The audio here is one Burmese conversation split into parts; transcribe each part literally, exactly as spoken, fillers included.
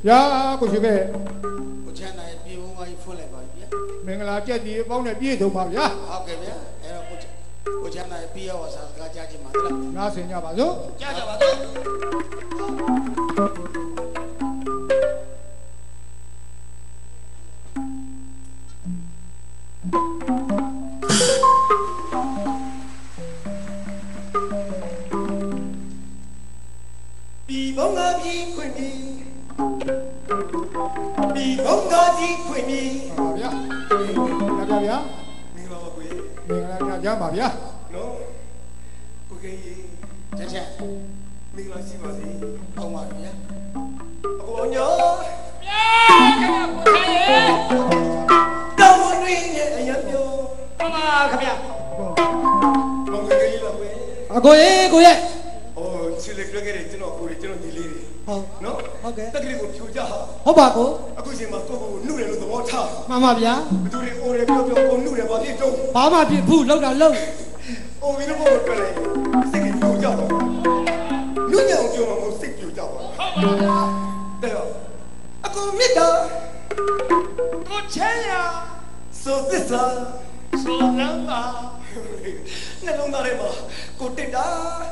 呀，过去呗。 我前那比我我一分来吧，别。 明个啦，这地方那别头嘛呀。 好，给别。哎，我前我前那比我啥子个价钱嘛的了。 那谁家把走？ 家家把走。 比风啊比昆明，比风啊比昆明。 好呀，要不要呀？ 明白吗，贵？ 明个啦，家嘛呀。 喏，不可以。 钱钱， 明白是吧？是。 好嘛呀。 我娘。 呀，看呀，我看耶。 当我女儿也有。 干嘛？看呀。 我可以了，贵。 阿哥耶，哥耶。 哦，去了这个人，真好，贵，真好，你哩。 好， 喏。 好嘅。 得个我票价哈。 好吧，哥。 阿贵先嘛，哥哥女人都我差。 妈妈ဗျာ。 不就你我来表表，我女人把你中。 ဘာမှဖြစ်ဘူးလောက်တာလောက်。 我为了我们过来，这个票价吧。女人叫嘛，我识票价吧。对哦。阿哥灭的。 我钱呀。 说这啥？ 说人吧。 那弄哪里嘛？我对的。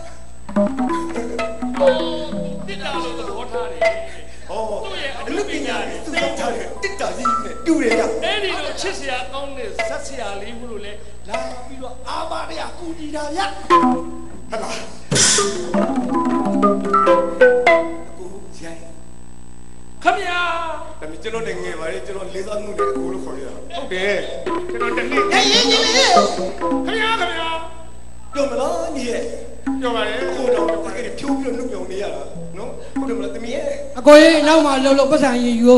哦，跌打လို့သဘောထားတယ်。 哦。 သူ့ရဲ့အမှုပညာတွေသိထားတယ်တစ်တာကြီးနဲ့တူတယ်ရအဲ့ဒီလိုချစ်စရာကောင်းတဲ့ဆက်စရာလေးဘူးလို့လဲလာပြီးတော့အာမရရကူညီတာဗျဟလာကိုဂျိုင်းခမညာဒါမြကျွန်တော်လည်းငယ်ပါလေကျွန်တော်လေးစားမှုနဲ့အကိုလို့ခေါ်ရတာဟုတ်တယ်ကျွန်တော်တနေ့အေးရေးကြီးလေခမညာခမညာပြောမလားညီရဲ့ပြောပါလေကိုတော့တကယ်ဖြိုးပြီးတော့နှုတ်ပြောနေရတာနော်ဟုတ်တယ်မလားတမီးရဲ့အကိုရေနောက်မှလှုပ်လှုပ်ပတ်စံရင်ယူ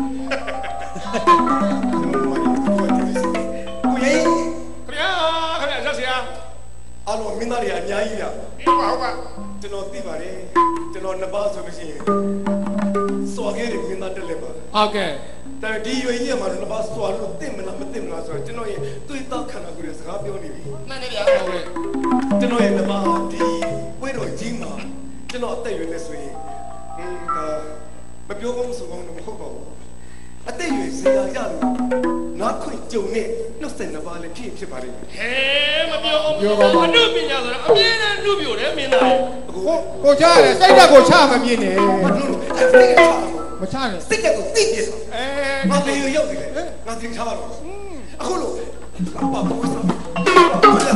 ကိုရဲ့ခမညာခမညာဆက်စရာအားလုံးမင်းသားတွေအများကြီးလားဟုတ်ပါဟုတ်ပါကျွန်တော်သိပါတယ်ကျွန်တော်နှစ်ပါးဆိုလို့ရှိရင်စွာခဲ့တယ်မင်းသားတက်လက်ပါဟုတ်ကဲ့ဒါပေမဲ့ဒီရွေးကြီးမှာနှစ်ပါးစွာလို့သိမလားမသိမလားဆိုတော့ကျွန်တော်ရဲ့တွေးတောခန္ဓာကိုယ်ရဲ့စကားပြောနေပြီမှန်တယ်ဗျာဟုတ်ကဲ့ကျွန်တော်ရဲ့နှစ်ပါးဒီပွဲတော်ကြီးမှာကျွန်တော်အသက်ရွယ်နေဆိုရင်အင်းဒါမပြောကောင်းဆိုကောင်းတော့မဟုတ်ပါဘူးအသက်ရွယ်စရာရလို့နားခွင့်ကြုံနဲ့နှုတ်ဆက်နှစ်ပါးလည်းဖြစ်ဖြစ်ပါလိမ့်မယ်ဟဲမပြောကောင်းပြောကောင်းအနုပညာဆိုတော့အမြဲတမ်းနှုတ်ပြတယ်မင်းသားရဲ့ကိုကိုချရတယ်စိတ်ဓာတ်ကိုချမပြင်းနဲ့ဘာလို့အဲ့ဒါကမချနဲ့စိတ်ဓာတ်ကိုသိပြတာအဲငါတေရောက်နေတယ်ငါသင်ထားတော့အခုလို့ဘာဘာဘာလာ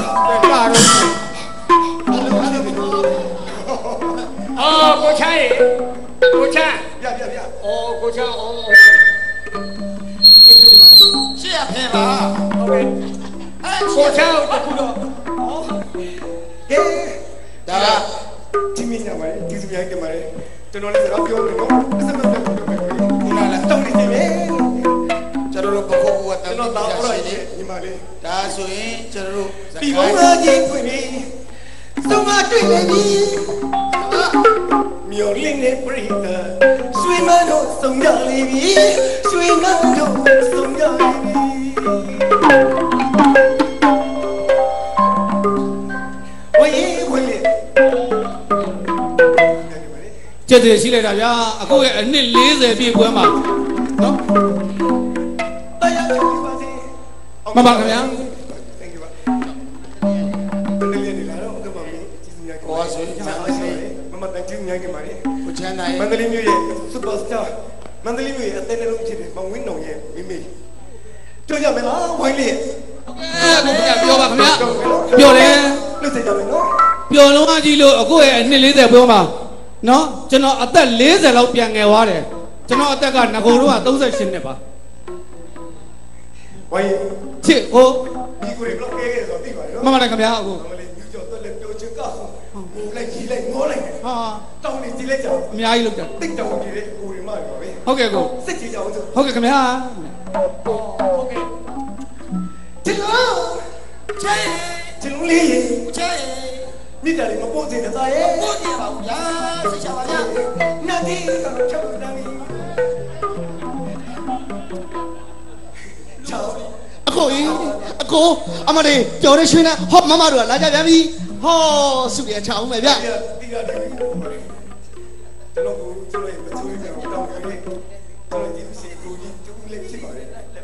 တော့အော်ကိုချရဲ့ကိုချပြပြပြအော်ကိုချအော်ရှေ့ရဖင်ပါဟုတ်ကဲ့အဲကိုချကိုတခုတော့အော်ဟေးဒါကဒီမင်းညမှာဒီစမြိုင်းကမှာကျွန်တော်လည်းစကားပြောနေတော့အစမပြောပြောပြောဒီလာလာတောင်းနေတယ်ကျွန်တော်တို့ပခုတ်ကတကျွန်တော်တောင်းတော့ညီမလေးဒါဆိုရင်ကျွန်တော်တို့ဒီဘုံသားကြီးဖွင့်ပြီးသုံးမတွေ့နေပြီမျောလင်းနေပြိတ္တာရွှေမတို့သုံးရလိမ့်ပြီရွှေမတို့သုံးရလိမ့်ပြီဝေးဝေးကျက်တယ်ရှိလိုက်တာဗျာအခုရဲ့အနှစ်၄၀ပြည့်ပွဲမှာနော်တရားချုပ်ပါစေမပါခင်ဗျာ thank you ပါတကယ်နေလာတော့ကမ္ဘာကြီးကြီးစုများကိုကိုဆိုရင်ကျွန်တော်စီမမတန်ချင်းများကမာရီကိုချမ်းနိုင်မန္တလေးမြို့ရဲ့ superstar မန္တလေးမြို့ရဲ့အသက်နှလုံးဖြစ်တဲ့မောင်ဝင်းတော်ရဲ့မိမိတွေ့ကြမလားဝိုင်းလေးအဲကိုခင်ဗျာပြောပါခင်ဗျာပြောတယ်လွတ်စေကြမယ်နော်ပြောလုံးအကြီးလို့အခုရဲ့အနှစ်၄၀ပွဲမှာနော်ကျွန်တော်အသက်၄၀လောက်ပြန်ငယ်သွားတယ်ကျွန်တော်အသက်ကငကိုတော့၃၈နှစ်ပါဝိုင်းချစ်ကိုဒီကိုရဘလော့ကဲဆိုတော့သိပါရောမမလည်းခင်ဗျာအခုမလေးမြူကျော်တက်လက်ပြောချင်ကဟိုလိုက်ကြီးလိုက်ငေါလိုက်ဟာတောင်းနေကြီးလိုက်ကြအများကြီးလုပ်တယ်တိတ်တောင်းနေတဲ့ကိုရီမရောပဲဟုတ်ကဲ့ကိုစစ်ကြီးကြအောင်ဆိုဟုတ်ကဲ့ခင်ဗျာဟုတ်ကဲ့ချစ်လို့ချဲချစ်လို့လေးချဲမိတာလေးမပို့စေတဲ့သားရဲ့ပို့ကြပါဦးဗျာစိတ်ချပါဗျာနာတီကတော့ချက်တမ်းပြီချောင်းအကိုကြီးအကိုအမလေးကြော်ရရွှေနဲ့ဟောမမတို့ကလာကြပြန်ပြီဟောစုရချအောင်မယ်ဗျတီးရတယ်ကျွန်တော်ကိုကျွန်တော်ရဲ့မချိုးရအောင်တောင်းနေတယ်ကျွန်တော်ကြီးစီကိုကြီးတူလေးဖြစ်ပါတယ်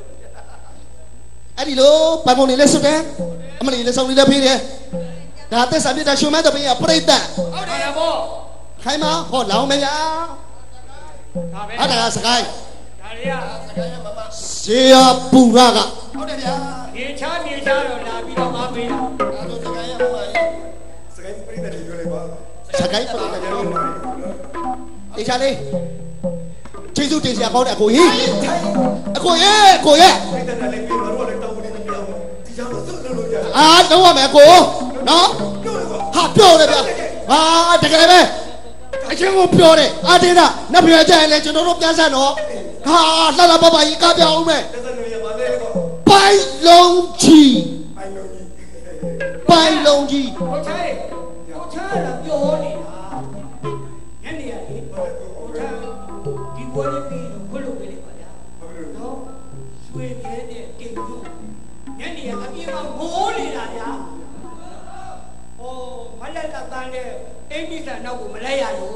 အဲ့ဒီလိုပန်ကုန်နေလဲစွတ်တယ်အမလီလဲဆောင်နေလဲဖေးတယ်ဒါသက်စာပြတာရှင်မတပင်းကပြိတ္တဟုတ်တယ်ဗောခိုင်းမဟောလောင်းမရဒါပဲအဲ့ဒါကစကိုင်းဒါတွေကဇေယပူရကဟုတ်တယ်ဗျာနေချာနေချာတော့လာပြီးတော့အားပေးတာဒါဆိုစကိုင်းရမှာစကိုင်းပြိတ္တတွေပြောလိုက်ပါစကိုင်းပြိတ္တပြောပါမယ်တေချာလေးကျေးဇူးတင်စရာကောင်းတယ်အကိုကြီးအကိုရဲ့အကိုရဲ့ပြိတ္တလည်းပြောတော့လည်းတောင်းနေတယ်ပြောဒီကြောင်စွတ်လို့ရတယ်အာလုံးဝမယ်အကိုနော်ပြောလို့ဟာပြောတယ်ဗျာဟာတကယ်ပဲအချင်းကိုပြောတယ်အာတင်တာနှစ်ပြည့်ကြရင်လေကျွန်တော်တို့ပြန်ဆက်တော့ဟာလှလှပပကြီးကပြအောင်မယ်တက်နေရပါလေကောပိုင်လုံးကြီးအိုင်လုံးကြီးပိုင်လုံးကြီးကိုချာကိုချာကပြောနေတာညနေရလေကိုချာဒီပွဲလေးပြီးတော့ခွလို့ပေးလိုက်ပါဗျာနော်ရွှေခဲတဲ့ကိတ်တို့ညနေရအပြင်းကမိုးနေတာဗျာဟိုမလက်လက်တန်းတဲ့အိမ်မိဆန်နောက်ကိုမလဲရလို့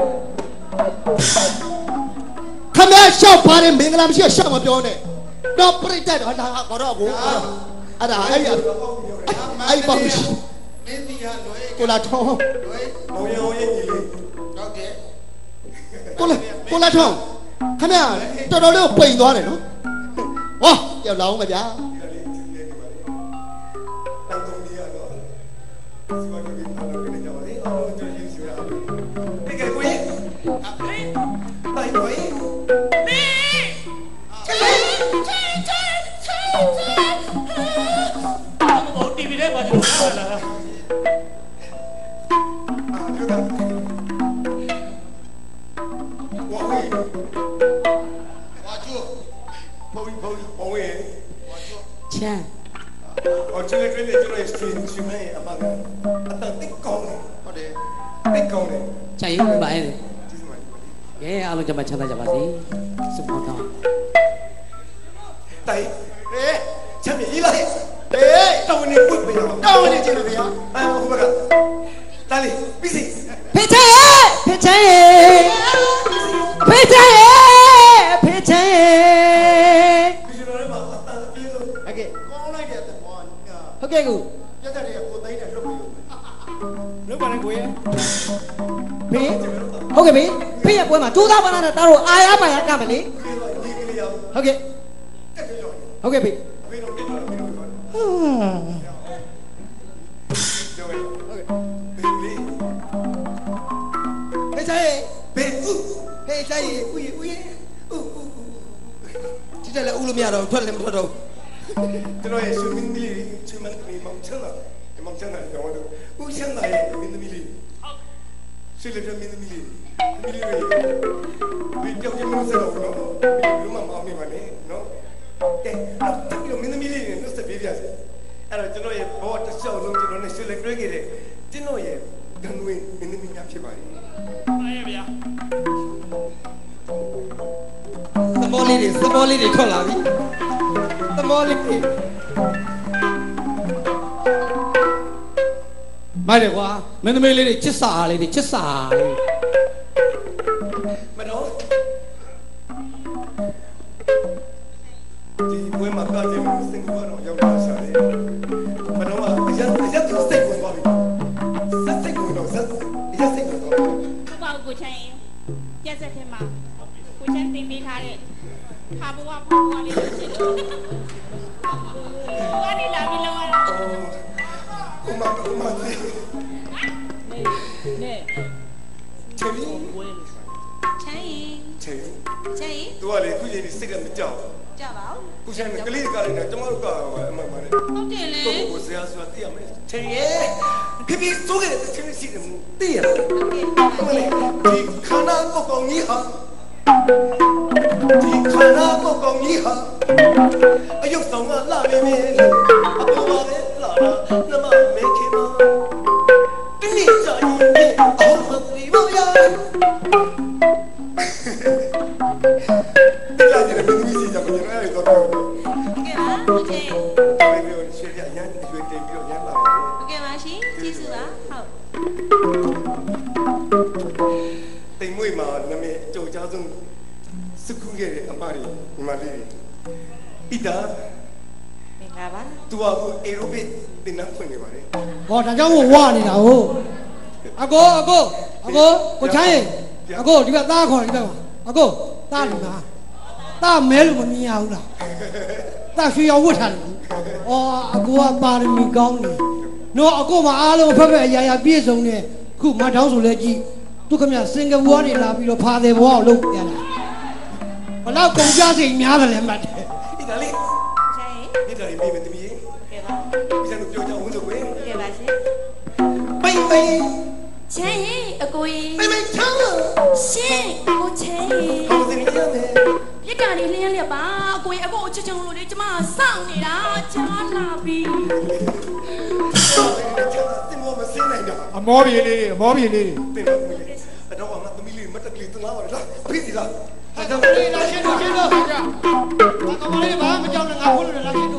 ခမရရှောက်ပါတယ်မင်္ဂလာမရှိရှောက်မပြောနဲ့တော့ပြိတ္တတော့ဒါကတော့ကိုအဲ့ဒါအဲ့ဒီအဲ့ပေါ့မရှိမင်းတီဟာလွယ်ကိုလာထုံးလွယ်မောင်ရောင်ရဲ့ညီလေးဟုတ်တယ်ကိုလာကိုလာထုံးခမရတော်တော်လေးပိန်သွားတယ်နော်ဟောရောက်လောင်းမယ်ဗျာဒီလေးဒီလေးဒီပါလေတောင်းတုံးလေးရတော့စီမံကိန်းအားလုံးနဲ့ကြပါလေအော်ကျွန်တော်ယူစီရအောင်ဒီကကိုကြီးအဖေတိုင်ကိုကြီးဟိုတီဗီထဲမှာကျွန်တော်ထားလာအာပြောတာဝါဝေးဝါကျိုးဘုံဘုံဘုံဝေးချမ်းအော်ကျွန်တော်ကလည်းကျွန်တော်စတင်စီမံအမကအတန်တိတ်ကောင်းတယ်ဟုတ်တယ်တိတ်ကောင်းတယ်ချာရင်ပါရဲ့ဒီစမန်ကဲအားလုံးကြမှာချမ်းသာကြပါစေစုပေါင်းတော့တိုင်ရဲချမ်းမြေကြီးလိုက်ဟေးတောင်းနေပွတ်ပြရအောင်တောင်းနေကြည့်လို့ဗျာအာဟိုဘကတာလီပြီးစီဖေချဲဖေချဲဖေချဲဖေချဲပြီးကျွန်တော်လည်းမအတန်ပြေလို့โอเคကောင်းလိုက်တဲ့သဘောကဟုတ်ကဲ့ကူပြတ်တဲ့ကိုသိန်းနဲ့လွတ်ပြီးလုပ်ပါနဲ့ကိုရဲ့ဖေဟုတ်ကဲ့ဖေဖေရဲ့ပွဲမှာကြိုးစားပါလားတားတော့အာရပါရကမယ်လေပြီးတော့ညီကလေးရောက်ဟုတ်ကဲ့တက်ကြရောဟုတ်ကဲ့ဖေပြီးတော့တက်ကြရောပြီးတော့ပြောဟုတ်ကဲ့ဘေးလေးဖေးချဲဘေးဥဖေးချဲဦးရဦးရဦးဦးဒီတက်လည်းဦးလို့မရတော့ထွက်လည်းမထွက်တော့ကျွန်တော်ရဲ့ရှင်မင်းသမီးလေးရှင်မင်းသမီးမောင်ချမ်းသာမောင်ချမ်းသာရောတော့ဦးချမ်းသာရဲ့မင်းသမီးလေးရှင်လည်းမင်းသမီးလေးမင်းလေးတွေဒီကြောက်ကြမစတော့ဘူးနော်ဒီလိုမှမအောင်နေပါနဲ့နော်ကဲတက်ပြီးတော့မင်းသမီးလေးတွေနှုတ်ဆက်ပေးပြစေအဲ့တော့ကျွန်တော်ရဲ့ဘောတစ်လျှောက်လုံးကျွန်တော်နဲ့ရှင်လည်းတွဲခဲ့တဲ့ကျွန်တော်ရဲ့ဂန်ဝင်းမင်းသမီးများဖြစ်ပါတယ်အားရဗျာသမောလေးတွေသမောလေးတွေထွက်လာပြီသမောလေးတွေမိုက်တယ်ကွာမင်းသမီးလေးတွေချစ်စာလေးတွေချစ်စာလေးမတော်ဒီဘွဲမှာကားကျင်းစင်ကာတော့ရောက်လာရှာတယ်မတော်ကအရက်အရက်ကိုစိတ်ဝင်သွားပြီစက်စိတ်ကိုတော့စက်အရက်စိတ်ကိုတော့ခုပေါ့ကိုချင်ပြက်ဆက်ထဲမှာကိုချင်တင်ပေးထားတဲ့ခါဘွားဘွားလေးကိုရှိလို့ဘာဒီလာပြီးလောရကုမကုမလေးနဲ့ချေပြီးချင်ချေချင်သူကလေခုချိန်ဒီစိတ်ကမကြောက်ကြပါဦးခုချိန်ကလေးကလည်းကျမတို့ကအမှန်ပါတယ်ဟုတ်တယ်လေကိုကိုဆရာဆိုတာသိရမယ်ချေရဲ့ခိခိစိုးခဲ့တဲ့ချင်းရှိတယ်မသိရဘူးဒီခန္ဓာကိုယ်ကောင်းကြီးဟာဒီခန္ဓာကိုယ်ကောင်းကြီးဟာအယုတ်ဆောင်ကလာနေပြီအပေါ်ပါပဲလာတာနမမဲခင်မဒီနေ့စာရင်အော်မသိပါရဒီလာတဲ့မင်းကြီးကကျွန်တော်လည်းတော့တော့ကဲပါကိုချင်ဘယ်လိုရှေ့ရရန်ရွေးတင်ပြီးတော့ရန်လာတယ်ကဲပါရှင်ကျေးဇူးပါဟုတ်တိမ်မွေမှာနမေအကြိုကြားဆုံးစကူးခဲ့တဲ့အမတွေညီမလေးတွေဣတာမင်္ဂလာပါသူကကိုအေရိုဘစ်တင်နှံဖွင့်နေပါတယ်ဟောဒါကြောင့်ဝဝနေတာဟုတ်အကိုအကိုအကိုကိုချမ်းရေအကိုဒီကသားခေါ်တယ်ဒီကအကိုသားလူလားသားမဲလို့မမြင်ရဘူးလားသားရွှေရောင်ဝတ်ထားတယ်အော်အကိုကပါရမီကောင်းတယ်နော်အကိုမအားလုံးဖက်ဖက်အရာရာပြည့်စုံနေခုမတောင်းဆိုလဲကြည့်သူခမစင်ကာပူကနေလာပြီးတော့ဖာတယ်ဘွားကိုလုပ်ပြလာဘလောက်ကုန်ကြစိတ်များတယ်လဲမှတ်တယ်ဣတာလေးဆိုင်ဣတာလေးပြေးမယ်တမီးကဲပါဒီစံတို့ပြောကြအောင်ဆိုကွယ်ကဲပါရှင်ပိတ်ပိတ်ချမ်းရင်အကိုကြီးပိတ်ပိတ်ချမ်းလို့ရှင်ကိုချမ်းရင်ဟောဒီနေ့ရမယ်ပြစ်ကနေလင်းလျက်ပါကိုကြီးအကိုချွတ်ချွတ်လို့လေကျမစောင့်နေတာကြားလာပြီတင်မောမစင်းနိုင်တော့အမောပြေလေးတွေအမောပြေလေးတွေတင်တော့မီလေးအတော့ငါသမီးလေးမတက်ကလေးတလားပါလားအဖေစီလားဒါကြောင့်လေလာရှင်းတို့ရှင်းတို့ဒါကြောင့်ဒါကမလေးဘာမှမကြောက်နဲ့ငါခိုးလို့လာရှင်းတို့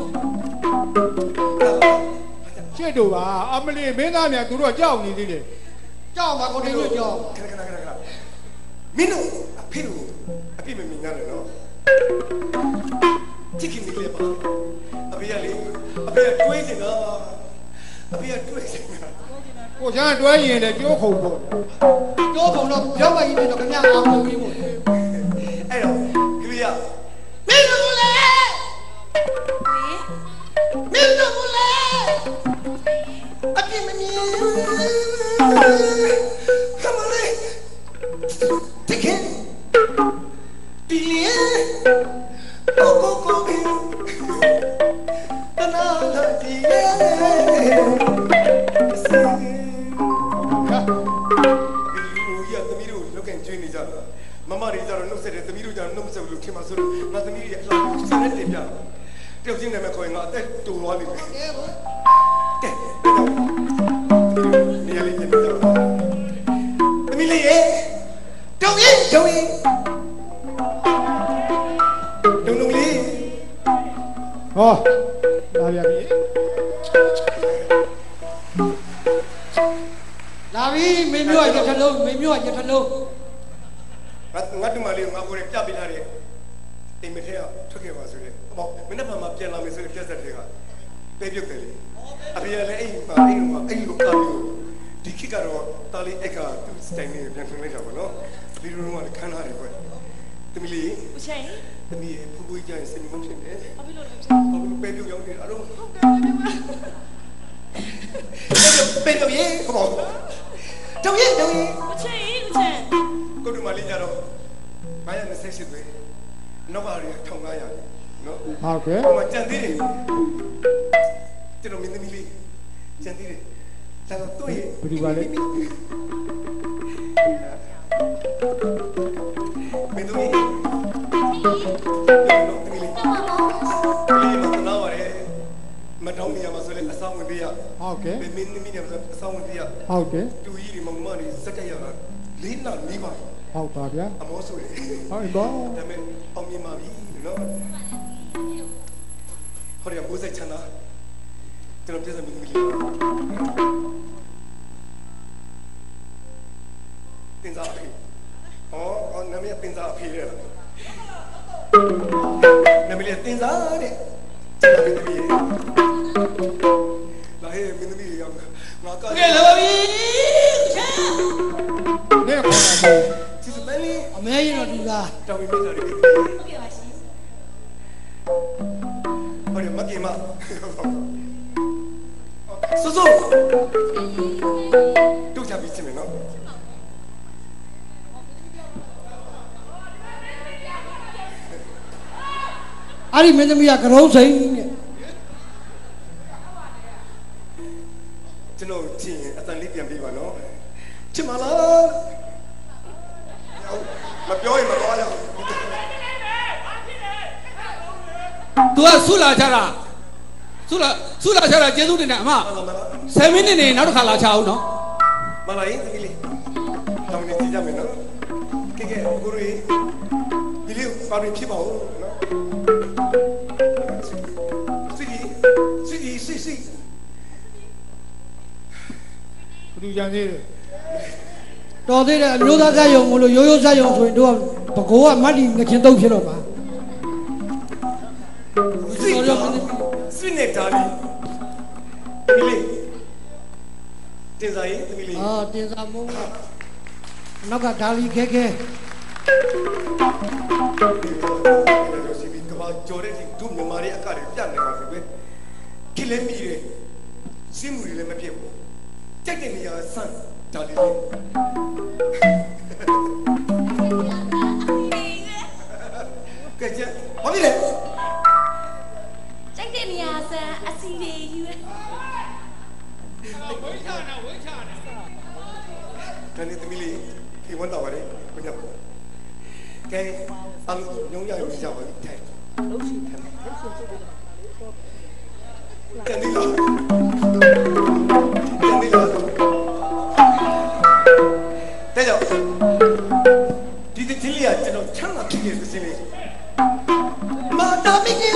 ရှစ်တို့ပါအမလီမင်းသားများသူတို့ကြောက်နေသေးတယ်ကြောက်မှာကိုတိတ်တို့ကြောက်ခဏခဏခဏခဏမင်းတို့အဖေတို့အပြစ်မမြင်ရတယ်နော်ချစ်ခင်မိလေးပါအဖေကလေအဖေကတွေးနေတာအဖေကတွေးနေတာကိုချမ်းတွဲရင်လည်းကြိုးခုံပေါ့ကျိုးပုံတော့ရောက်ပါရင်တော့ခင်ဗျာအောင်လို့ပြီးမို့အဲ့တော့ခရီးရမင်းတို့လေမင်းတို့လေအပြစ်မမြင်ခမလေးတကယ်ဒီကိုကိုကိုဘီတနာလာဒီရဲ့စီဟာဒီလူရသမီးတို့လောက်ကင်ကျွေးနေကြတာမမတွေကြတော့နှုတ်ဆက်တယ်သမီးတို့ကြတော့နှုတ်ဆက်ဘူးလို့ထင်ပါဆိုလို့ငါသမီးတွေအလှစနေတယ်ပြတယောက်ချင်းနာမည်ခေါ်ရင်ငါအသက်တူသွားပြီကဲနေရာလေးပြင်ပြတော့သမီးလေးရေတုံးရင်တုံးရင်တုံးလုံးလေးဟောလာပြန်ပြီလာပြီမင်းမျိုးကရထလုံးမင်းမျိုးကရထလုံးငါငါတို့မလေးငါကိုယ်ပြပြလာတယ်အိမ်မထဲကထွက်ခဲ့ပါဆိုတယ်ဟောမနေ့ကမှပြန်လာမယ်ဆိုတဲ့ပြက်ဆက်တွေကပဲပြုတ်တယ်လေအဖေကလည်းအိမ်မှာအိမ်မှာအိမ်ကိုကာပြီးဒီခိကတော့တာလီအက်ကသူ့စတိုင်နဲ့ပြန်ထွင်လိုက်တာပေါ့နော်ဗီဒီယိုမှာခန်းထားတယ်ကွတမီးလေးကိုချမ်းရင်တမီးရဲ့ဖူးဖူးကြရင်စင်မုန်းဖြစ်တယ်ဘာဖြစ်လို့လဲဘာလို့ပဲပြုတ်ရောက်နေတာတော့ဟုတ်ကဲ့ဟုတ်ကဲ့ပဲပြုတ်ရေဟောတုံးရေတုံးရေကိုချမ်းရင်ကိုချမ်းကိုတို့မလေးကြတော့ငါးရာနှစ်ဆယ်ရှစ်သွေးနောက်ကရီထောင်ငါးရာနော်ဟုတ်ကဲ့ဟိုမှာကြံသေးတယ်ကျွန်တော်မင်းသမီးလေးကြံသေးတယ်ဒါတော့တွေ့ရဘယ်သူပါလဲမင်းသမီးနော်သမီးလေးလေးမနာပါရဲ့မတောင်းနေရမှာဆိုလေအဆောင်ဝင်ပေးရဟုတ်ကဲ့မင်းသမီးနဲ့ဆိုအဆောင်ဝင်ပေးရဟုတ်ကဲ့တူကြီးတွေမမတွေစက်ကြရတာလေးနာနီးပါဟုတ်ပါဗျာအမောဆိုလေဟုတ်ပြီပေါ့ဒါပေမဲ့အောင်မြင်ပါပြီနော်ဟောရမိုးစိတ်ချမ်းသာကျွန်တော်ပြည့်စုံပြီမလေးတင်စားပြီဟောအော်နာမည်တင်စားပြီလေနာမည်တင်စားတဲ့ကျွန်တော်ပြည့်လာဟဲ့မင်းသမီးရောက်ငါကကဲလာပြီချမ်းနေခေါ်တာပေါ့စီစမန်လေးအမဲရင်တော့ဒီလားတောင်းပြီးမိသားတွေဟုတ်ကဲ့ပါရှင်ဟောရမကေမစိုးစိုးတို့ချပြီးချင်းမယ်နော်အဲ့ဒီမင်းသမီးကကရုံးစိန်တဲ့ကျွန်တော်ချင်းအတန်လေးပြန်ပြီးပါနော်ချစ်မလားမပြောရင်မသွားရဘူး तू ကဆုလာချတာဆုလာဆုလာချတာကျေးဇူးတင်တယ်အမမလားမလားဆယ်မိနစ်နေနောက်တစ်ခါလာချအောင်နော်မလားရင်သမီးလေးတောင်းနေကြည့်ကြမယ်နော်ကဲကဲကိုရီဒီလေးပါရင်ဖြစ်ပါဦးနော်စီစီစီစီဘယ်သူကြံသေးတယ်တော်သေးတယ်အမျိုးသားဇာတ်ယုံမလို့ရိုးရိုးဇာတ်ယုံဆိုရင်တို့ပကိုးကမတ်ဒီငချင်းတုံးဖြစ်တော့ပါစိတ်ရောစိနေတာလီဒီလေတင်စားရေးသမီးလေးအော်တင်စားမုန်းနောက်ကဒါလီခဲခဲစီဘီကဘာကြော်တဲ့ဒီဒုမြန်မာရဲ့အကတွေပြတ်နေပါပြီပဲခက်လဲမိတယ်စင်းမှုတွေလည်းမဖြစ်ဘူးကြိုက်တဲ့နေရာဆန့်ဒါလီလေးကဲကြဘာဖြစ်လဲကြိုက်တဲ့နေရာဆန်းအစီတွေယူရဝိချာနာဝိချာနာဒါနဲ့သမီးလေးခေဝန်တော်ပါတယ်ဘုရားကဲအမ်ညုံရရုံကြပါထိုင်လုံးရှိတယ်တန်ဒီလာတန်ဒီလာတဲ့ကြောင့်ဒီတချင်းလေးကကျွန်တော်ချမ်းသာဖြစ်နေစစင်းလေးမာတာမင်းကြီး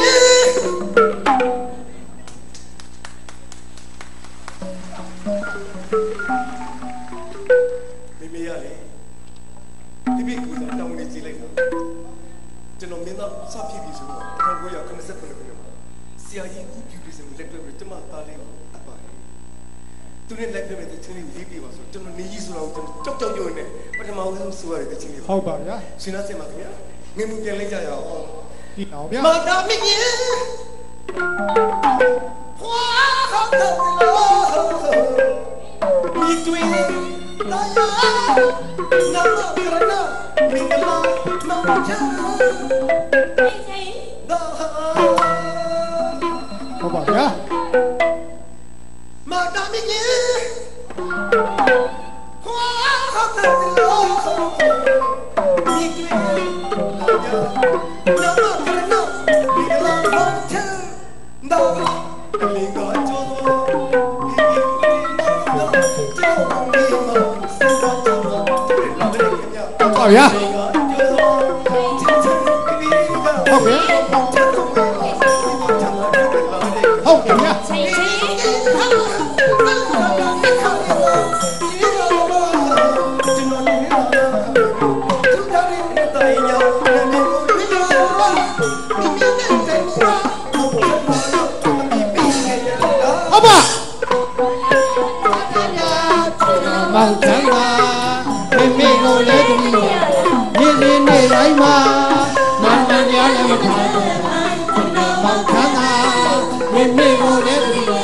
မိမိရလေဒီဘီကူတောင်းနေကြည့်လိုက်တော့ကျွန်တော်မင်းသားစဖြစ်ပြီဆိုတော့၁၉၉၇ခုနှစ်မှာဆရာကြီးကူပြူပြီးစလက်တွဲပြီးကျမသားလေးကိုအပ်ပါတယ်သူနဲ့လက်တွဲပြီးတချင်းလေးရေးပြပါဆိုကျွန်တော်နေကြီးဆိုတော့ကျွန်တော်ကြောက်ကြောက်ရွံ့နေပထမဆုံးဆိုရတဲ့တချင်းလေးဟုတ်ပါဗျာရှင်နာစင်ပါခင်ဗျာငွေမှုပြန်လိုက်ကြရအောင်ဒီအောင်ဗျာမာတာမင်းကြီးဖွာဟုတ်တယ်ဒီတွင်လာရနာမကရနာမင်္ဂလာနောင်ချာဟိတ်ချင်းဒါဟုတ်ပါဗျာမာတာမင်းကြီးဖွာဟုတ်တယ်ဒီတွင်လာရနာမကရနာမင်္ဂလာနောင်ချာဒါလင်္ကာကျော်ဟုတ်ပါဗျာဟုတ်ဗျာဟုတ်ဗျာချင်းချင်းဟုတ်ပါမောင်ချမ်းသာမိမိကိုလည်းတမီးနေ့နေ့နေ့တိုင်းမှာမန္တန်ကြားလည်းမထားဘူးမောင်ချမ်းသာမိမိကိုလည်းတမီး